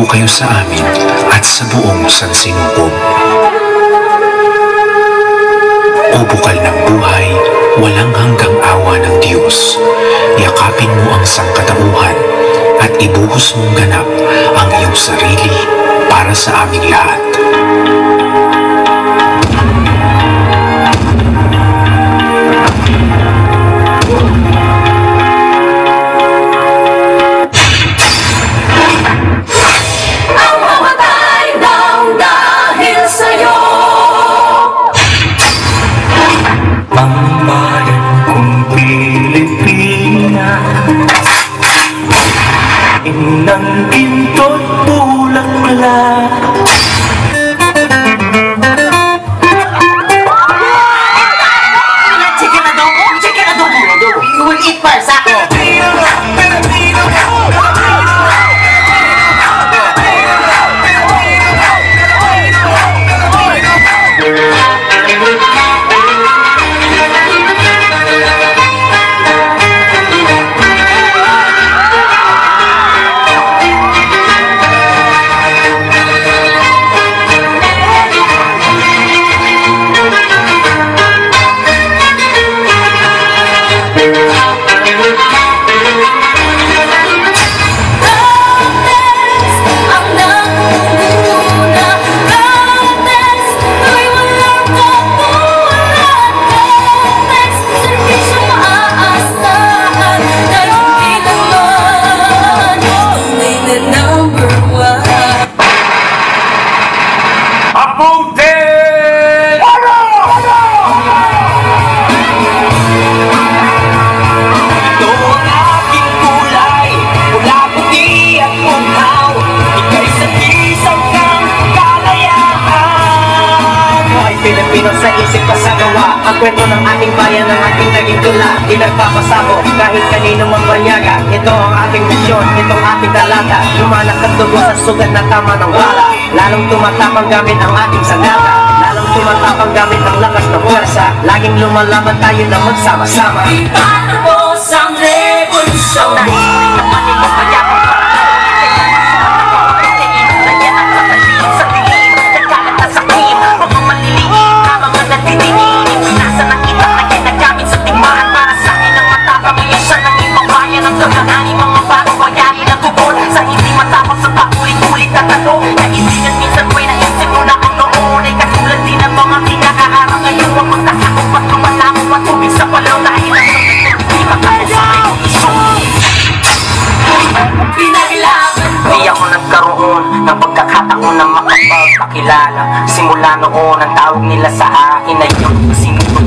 po kayo sa amin at sa buong sansinukob. O bukal ng buhay, walang hanggang awa ng Diyos, yakapin mo ang sangkatauhan at ibuhos mong ganap ang iyong sarili para sa aming lahat. Inang intot bulaklak. Chicken adobo? Chicken adobo. You will eat first, ako. Sa isip pa sa gawa, ang kwento ng ating bayan, ng ating naging tula, di nagpapasabog kahit kanino mang banyaga. Ito ang ating misyon, itong ating dalaga, lumanak at dugo sa sugat na tama ng bala. Lalong tumatapang gamit ang ating sagada, lalong tumatapang gamit ang lakas ng puwersa. Laging lumalaban tayo na magsama-sama. Ipanubos ang revolusyon. Ng pagkakataon na makapagpakilala. Simula noon, ang tawag nila sa akin ay yung sinunod.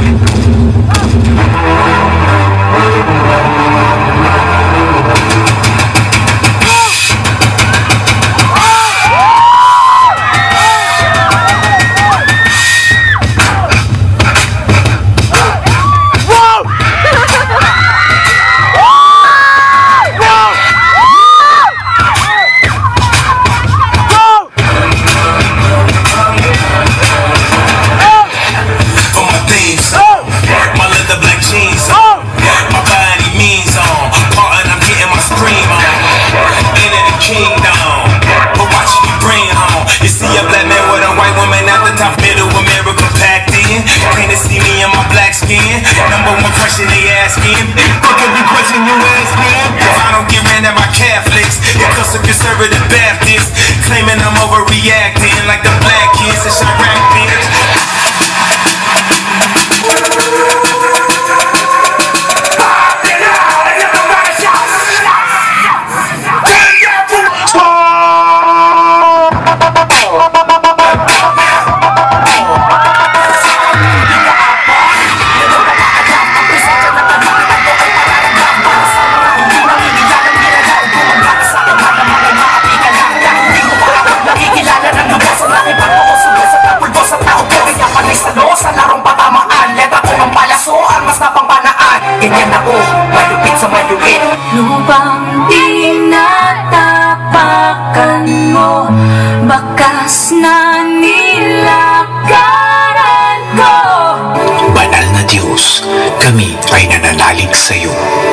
Number one question they asking, fuck every question you ask me. If I don't get ran at my Catholics, it comes to conservative Baptists, claiming I'm overreacting like the black kids in Chirac, bitch. Lubang tinatapakan mo, bakas na nilakaran ko. Banal na Diyos, kami ay nananalig sa iyo.